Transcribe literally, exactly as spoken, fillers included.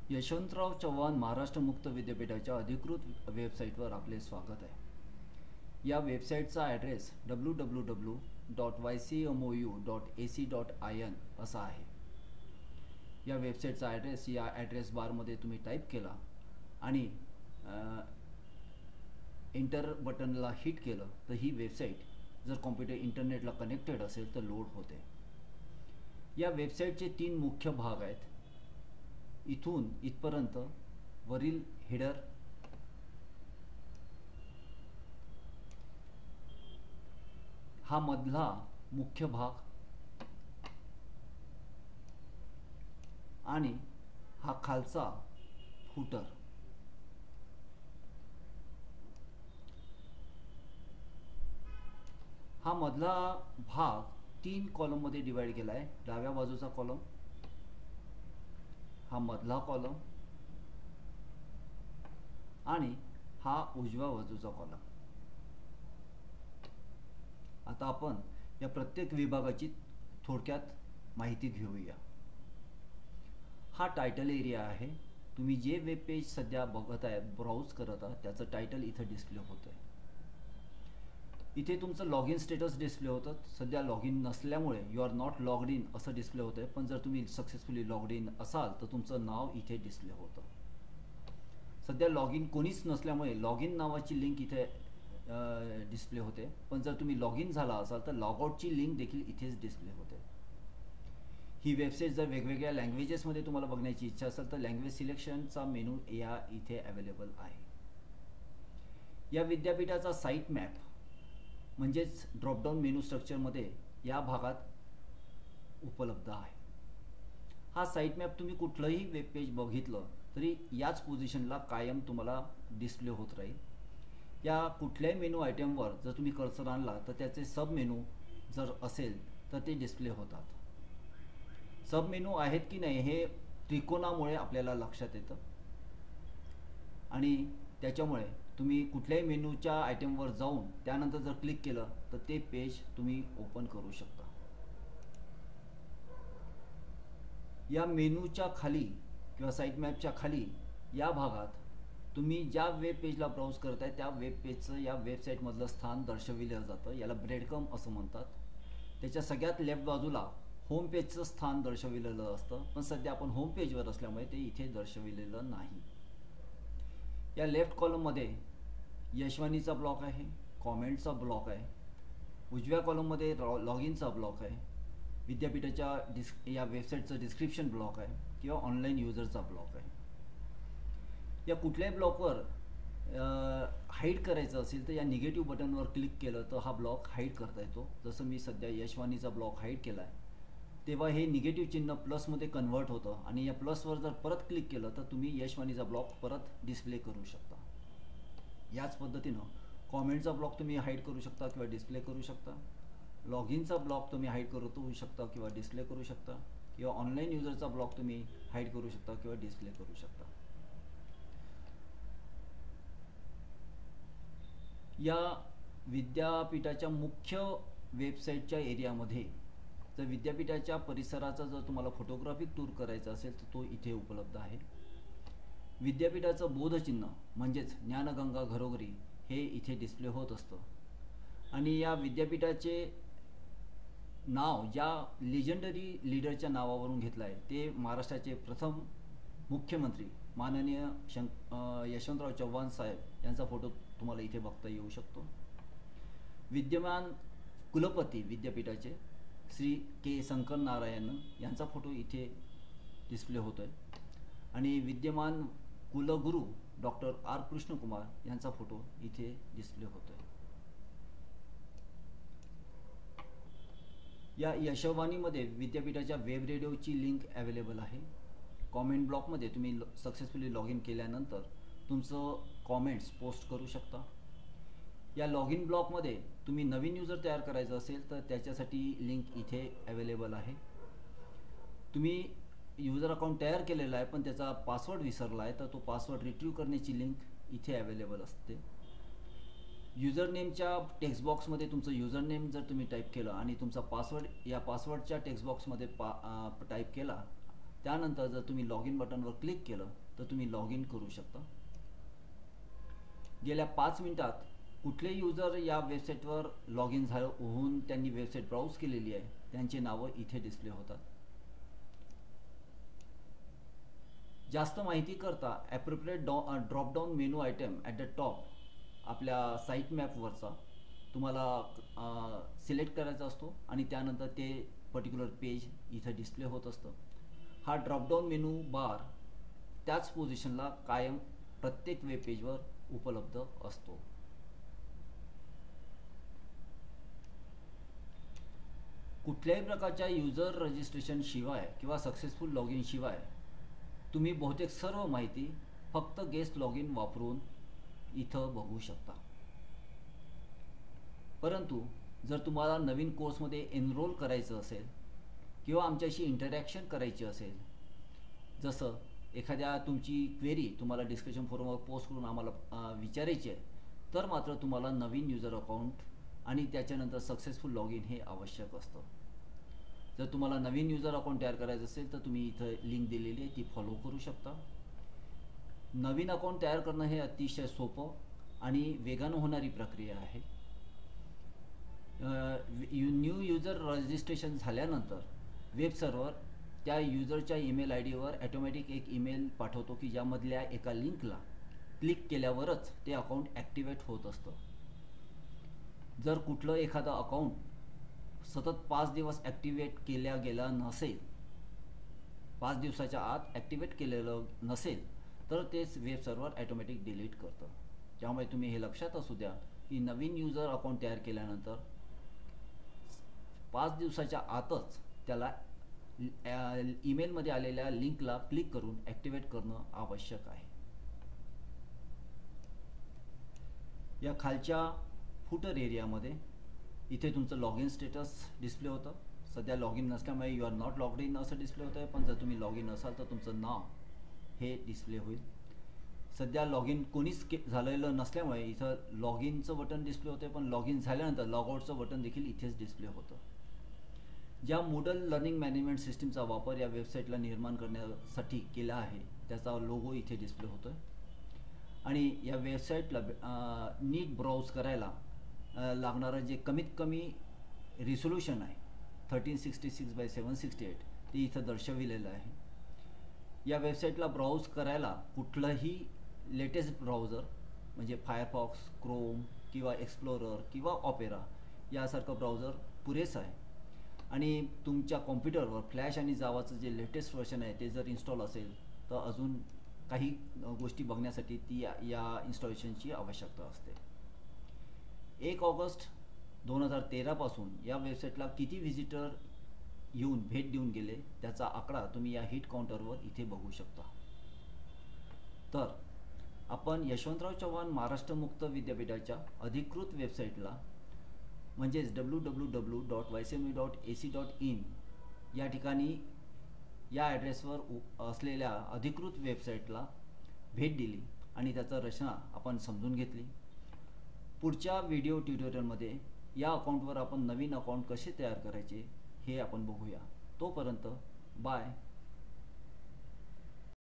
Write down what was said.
यशवंतराव चव्हाण महाराष्ट्र मुक्त विद्यापीठाच्या अधिकृत वेबसाईटवर आपले स्वागत आहे। या वेबसाईटचा address W W W dot Y C M O U dot A C dot I N असा आहे। या वेबसाईटचा ॲड्रेस या ॲड्रेस बारमध्ये तुम्ही टाईप केला आणि एंटर बटनला हिट केलं तर ही वेबसाईट जर कॉम्प्युटर इंटरनेटला कनेक्टेड असेल तर लोड होते। या वेबसाईटचे तीन मुख्य भाग आहेत। इथून इथपर्यंत वरील हेडर, हा मधला मुख्य भाग आणि हा खालचा फुटर। हा मधला भाग तीन कॉलम मध्ये डिवाइड केला आहे। डाव्या बाजूचा कॉलम, हा मधला कॉलम आणि हा उजव्या बाजूचा कॉलम। आता आपण या प्रत्येक विभागाची थोडक्यात माहिती घेऊया। हा टायटल एरिया आहे। तुम्ही जे वेब पेज सध्या बघत आहे, ब्राउज करत आहात, त्याचं टायटल इथे डिस्प्ले होतं आहे। इथे तुमचं लॉग इन स्टेटस डिस्प्ले होतं। सध्या लॉग इन नसल्यामुळे you are not logged in असं डिस्प्ले होतं आहे, पण जर तुम्ही सक्सेसफुली लॉग्ड इन असाल तर तुमचं नाव इथे डिस्प्ले होतं। सध्या लॉग इन कोणीच नसल्यामुळे लॉग इन नावाची लिंक इथे डिस्प्ले होते, पण जर तुम्ही लॉग इन झाला असाल तर लॉग आउटची लिंक देखील इथेच डिस्प्ले होते। ही वेबसाईट जर वेगवेगळ्या लँग्वेजेसमध्ये तुम्हाला बघण्याची इच्छा असेल तर लँग्वेज सिलेक्शनचा मेनू या इथे अवेलेबल आहे। या विद्यापीठाचा साईट मॅप म्हणजेच ड्रॉपडाऊन मेनू स्ट्रक्चरमध्ये या भागात उपलब्ध आहे। हा साईट मॅप तुम्ही कुठलंही वेब पेज बघितलं तरी याच पोझिशनला कायम तुम्हाला डिस्प्ले होत राहील। या कुठल्याही मेनू आयटमवर जर तुम्ही कर्सर आणला तर त्याचे सब मेनू जर असेल तर ते डिस्प्ले होतात। सब मेनू आहेत की नाही हे त्रिकोणामुळे आपल्याला लक्षात येतं आणि त्याच्यामुळे तुम्ही कुठल्याही मेनूच्या आयटमवर जाऊन त्यानंतर जर क्लिक केलं तर ते पेज तुम्ही ओपन करू शकता। या मेनूच्या खाली किंवा साईट मॅपच्या खाली या भागात तुम्ही ज्या वेब पेजला ब्राउज करताय त्या वेब पेजचं या वेबसाईटमधलं स्थान दर्शविलं जातं। याला ब्रेडकम असं म्हणतात। त्याच्या सगळ्यात लेफ्ट बाजूला होम पेजचं स्थान दर्शविलेलं असतं, पण सध्या आपण होम पेजवर असल्यामुळे ते इथे दर्शविलेलं नाही। या लेफ्ट कॉलममध्ये यशवानीचा ब्लॉक आहे, कॉमेंटचा ब्लॉक आहे, उजव्या कॉलममध्ये लॉग इनचा ब्लॉक आहे, विद्यापीठाच्या डिस् या वेबसाईटचं डिस्क्रिप्शन ब्लॉक आहे किंवा ऑनलाईन युजरचा ब्लॉक आहे। या कुठल्याही ब्लॉकवर हाईड करायचं असेल तर या निगेटिव्ह बटनवर क्लिक केलं तर हा ब्लॉक हाईड करता येतो। जसं मी सध्या यशवानीचा ब्लॉक हाईड केला आहे तेव्हा हे निगेटिव्ह चिन्ह प्लसमध्ये कन्वर्ट होतं आणि या प्लसवर जर परत क्लिक केलं तर तुम्ही यशवानीचा ब्लॉक परत डिस्प्ले करू शकता। याच पद्धतीनं कॉमेंटचा ब्लॉक तुम्ही हाईड करू शकता किंवा डिस्प्ले करू शकता, लॉग इनचा ब्लॉक तुम्ही हाईड करू शकता किंवा डिस्प्ले करू शकता, किंवा ऑनलाईन युजरचा ब्लॉक तुम्ही हाईड करू शकता किंवा डिस्प्ले करू शकता। या विद्यापीठाच्या मुख्य वेबसाईटच्या एरियामध्ये जर विद्यापीठाच्या परिसराचा जर तुम्हाला फोटोग्राफिक टूर करायचा असेल तर तो इथे उपलब्ध आहे। विद्यापीठाचं बोधचिन्ह म्हणजेच ज्ञानगंगा घरोघरी हे इथे डिस्प्ले होत असतं आणि या विद्यापीठाचे नाव ज्या लिजंडरी लीडरच्या नावावरून घेतलं आहे ते महाराष्ट्राचे प्रथम मुख्यमंत्री माननीय शंक यशवंतराव चव्हाण साहेब यांचा फोटो तुम्हाला इथे बघता येऊ शकतो। विद्यमान कुलपती विद्यापीठाचे श्री के शंकर नारायण यांचा फोटो इथे डिस्प्ले होतो आहे आणि विद्यमान कुलगुरू डॉक्टर आर कृष्णकुमार यांचा फोटो इथे डिस्प्ले होतो आहे। या यशवानीमध्ये विद्यापीठाच्या वेब रेडिओची लिंक अवेलेबल आहे। कॉमेंट ब्लॉकमध्ये तुम्ही सक्सेसफुली लॉग इन केल्यानंतर तुमचं कॉमेंट्स पोस्ट करू शकता। या लॉग इन ब्लॉकमध्ये तुम्ही नवीन युजर तयार करायचं असेल तर त्याच्यासाठी लिंक इथे अवेलेबल आहे। तुम्ही युजर अकाउंट तयार केलेला आहे पण त्याचा पासवर्ड विसरला आहे तर तो पासवर्ड रिट्रीव्ह करण्याची लिंक इथे अवेलेबल असते। युजर नेमच्या टेक्स्ट बॉक्समध्ये तुमचं युजर नेम जर तुम्ही टाईप केलं आणि तुमचा पासवर्ड या पासवर्डच्या टेक्स्ट बॉक्समध्ये पा टाईप केला त्यानंतर जर तुम्ही लॉग इन बटनवर क्लिक केलं तर तुम्ही लॉग इन करू शकता. गेल्या पाच मिनिटात कुठले युजर या वेबसाईटवर लॉग इन झालं होऊन त्यांनी वेबसाईट ब्राउज केलेली आहे त्यांची नावं इथे डिस्प्ले होतात. जास्त माहिती करता appropriate dropdown menu item at the top आपल्या साईट मॅपवरचा तुम्हाला सिलेक्ट करायचा असतो आणि त्यानंतर ते पर्टिक्युलर पेज इथं डिस्प्ले होत असतं. हा ड्रॉपडाऊन मेनू बार त्याच पोझिशनला कायम प्रत्येक वेब पेजवर उपलब्ध असतो. कुठल्याही प्रकारच्या युजर रजिस्ट्रेशन शिवाय किंवा सक्सेसफुल लॉग इन शिवाय तुम्ही बहुतेक सर्व माहिती फक्त गेस्ट लॉग इन वापरून इथं बघू शकता. परंतु जर तुम्हाला नवीन कोर्समध्ये एनरोल करायचं असेल किंवा आमच्याशी इंटरॅक्शन करायची असेल, जसं एखाद्या तुमची क्वेरी तुम्हाला डिस्कशन फोरमवर पोस्ट करून आम्हाला विचारायची आहे, तर मात्र तुम्हाला नवीन युजर अकाउंट आणि त्याच्यानंतर सक्सेसफुल लॉग इन हे आवश्यक असतं. जर तुम्हाला नवीन युजर अकाउंट तयार करायचं असेल तर तुम्ही इथं लिंक दिलेली आहे ती फॉलो करू शकता. नवीन अकाउंट तयार करणं हे अतिशय सोपं आणि वेगानं होणारी प्रक्रिया आहे. न्यू युजर रजिस्ट्रेशन झाल्यानंतर वेब सर्व्हर त्या युजरच्या ईमेल आय डीवर ॲटोमॅटिक एक ईमेल पाठवतो की ज्यामधल्या एका लिंकला क्लिक केल्यावरच ते अकाउंट ॲक्टिवेट होत असतं. जर कुठलं एखादं अकाउंट सतत पाच दिवस ॲक्टिवेट केल्या गेला नसेल, पाच दिवसाच्या आत ॲक्टिवेट केलेलं नसेल तर तेच वेब सर्व्हर ॲटोमॅटिक डिलीट करतं. त्यामुळे तुम्ही हे लक्षात असू द्या की नवीन युजर अकाउंट तयार केल्यानंतर पाच दिवसाच्या आतच त्याला ईमेलमध्ये आलेल्या लिंकला क्लिक करून ॲक्टिवेट करणं आवश्यक आहे. या खालच्या फुटर एरियामध्ये इथे तुमचं लॉग इन स्टेटस डिस्प्ले होतं. सध्या लॉग इन नसल्यामुळे you are not logged in असं डिस्प्ले होतं आहे, पण जर तुम्ही लॉग इन असाल तर तुमचं नाव हे डिस्प्ले होईल. सध्या लॉग इन कोणीच के झालेलं नसल्यामुळे इथं लॉग इनचं बटन डिस्प्ले होतं, पण लॉग इन झाल्यानंतर लॉग आउटचं बटन देखील इथेच डिस्प्ले होतं. ज्या मूडल लर्निंग मॅनेजमेंट सिस्टीमचा वापर या वेबसाईटला निर्माण करण्यासाठी केला आहे त्याचा लोगो इथे डिस्प्ले होतो आहे. आणि या वेबसाईटला नीट ब्राउज करायला लागणारं जे कमीत कमी रिझोल्यूशन आहे thirteen sixty six by seven sixty eight ते इथं दर्शविलेलं आहे. या वेबसाईटला ब्राउज करायला कुठलंही लेटेस्ट ब्राउझर म्हणजे फायरफॉक्स, क्रोम किंवा एक्सप्लोरर किंवा ऑपेरा यासारखं ब्राउझर पुरेसं आहे. आणि तुमच्या कॉम्प्युटरवर फ्लॅश आणि जावाचं जे लेटेस्ट व्हर्जन आहे ते जर इन्स्टॉल असेल तर अजून काही गोष्टी बघण्यासाठी ती या, या इन्स्टॉलेशनची आवश्यकता असते. एक ऑगस्ट दोन हजार तेरापासून या वेबसाईटला किती व्हिजिटर येऊन भेट देऊन गेले त्याचा आकडा तुम्ही या हिट काउंटरवर इथे बघू शकता. तर आपण यशवंतराव चव्हाण महाराष्ट्र मुक्त विद्यापीठाच्या अधिकृत वेबसाईटला म्हणजेच W W W dot Y C M U dot A C dot in या ठिकाणी या ॲड्रेसवर असलेल्या अधिकृत वेबसाईटला भेट दिली आणि त्याचा रचना आपण समजून घेतली. पुढच्या व्हिडिओ ट्युटोरियलमध्ये या अकाउंटवर आपण नवीन अकाउंट कसे तयार करायचे हे आपण बघूया. तोपर्यंत बाय.